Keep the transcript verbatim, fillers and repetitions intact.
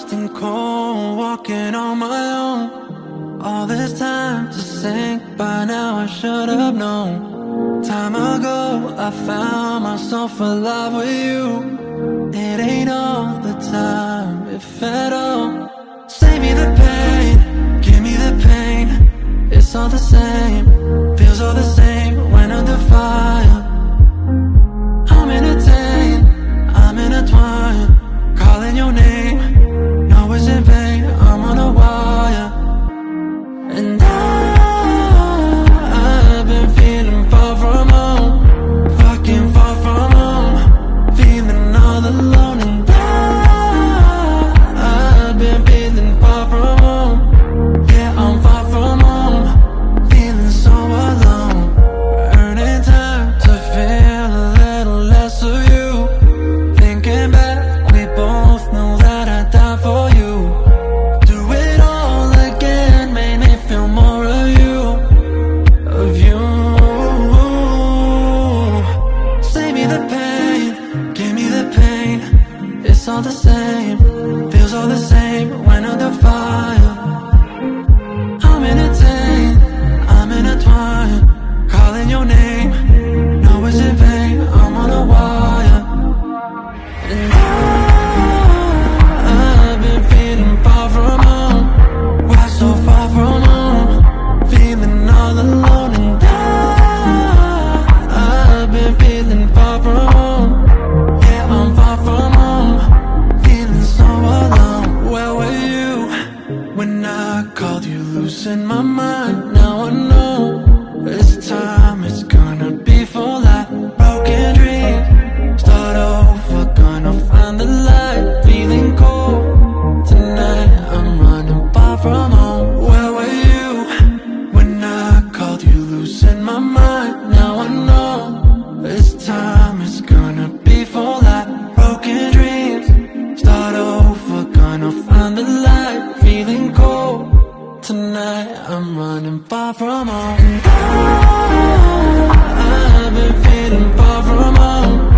lost and cold, walking on my own. All this time to think, by now I should have known. Time ago I found myself alive with you. It ain't all the time, if at all. Save me the pain, give me the pain. It's all the same, feels all the same when under fire. I'm entertained, I'm intertwined, calling your name, no it's in vain, I'm on a wire. And I, I've been feeling far from home, fucking far from home, feeling all alone. And I, I've been feeling far from home, yeah I'm far from home, feeling so alone. Earning time to feel a little less of you. Thinking back, we both knew that I'd die for you. Do it all again, made me feel more of you, of you. Save me the pain, give me the pain. It's all the same, feels all the same when under fire. I'm entertained, I'm intertwined, calling your name, no it's in vain, I'm on a wire. And I, I've been feeling far from home, why so far from home, feeling all alone. And I, I've been feeling far from home, yeah I'm far from home, feeling so alone. Where were you when I called you, losing my mind? Now I know this time it's gonna be for life. Broken dreams, start over, gonna find the light. Feeling cold tonight, I'm running far from home. Where were you when I called you, losing my mind? Now I know this time it's gonna be for life. Broken dreams, start over, gonna find the light. Feeling cold tonight, I'm running far from home. And I, I've been feeling far from home,